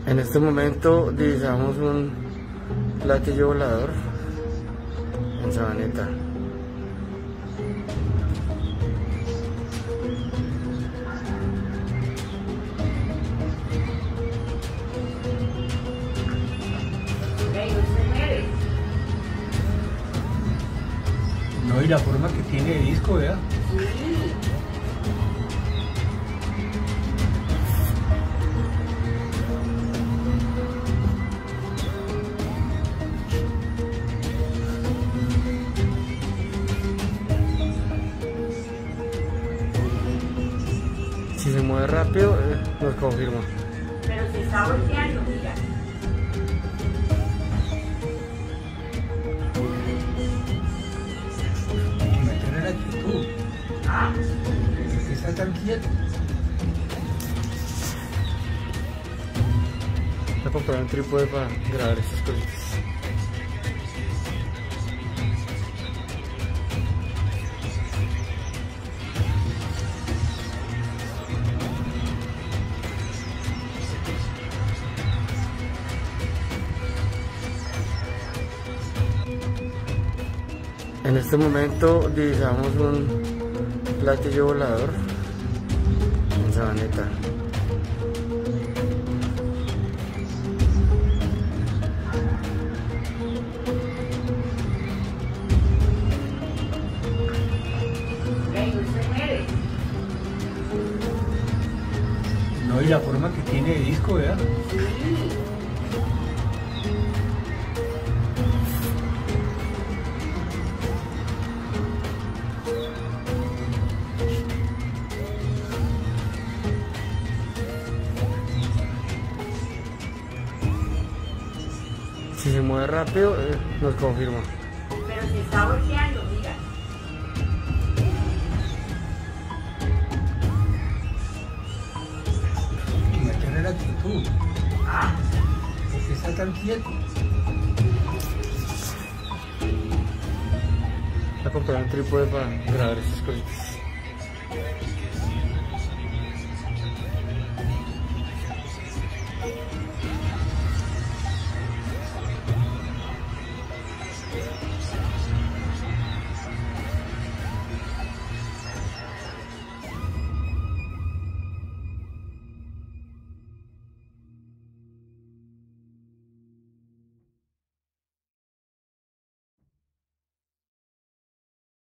En este momento divisamos un platillo volador en Sabaneta. No, y la forma que tiene de disco, ¿verdad? Si se mueve rápido, nos confirma. Pero se está volteando, mira. Hay que meterle la actitud. ¿Por qué está tan quieto? Voy a comprar un trípode para grabar estas cositas. En este momento divisamos un platillo volador en Sabaneta. No, y la forma que tiene de disco, ¿verdad? Si se mueve rápido, nos confirma. Pero se está volteando, mira. Hay que meterle la actitud. ¿Por qué está tan quieto? Voy a comprar un trípode para grabar estas cositas.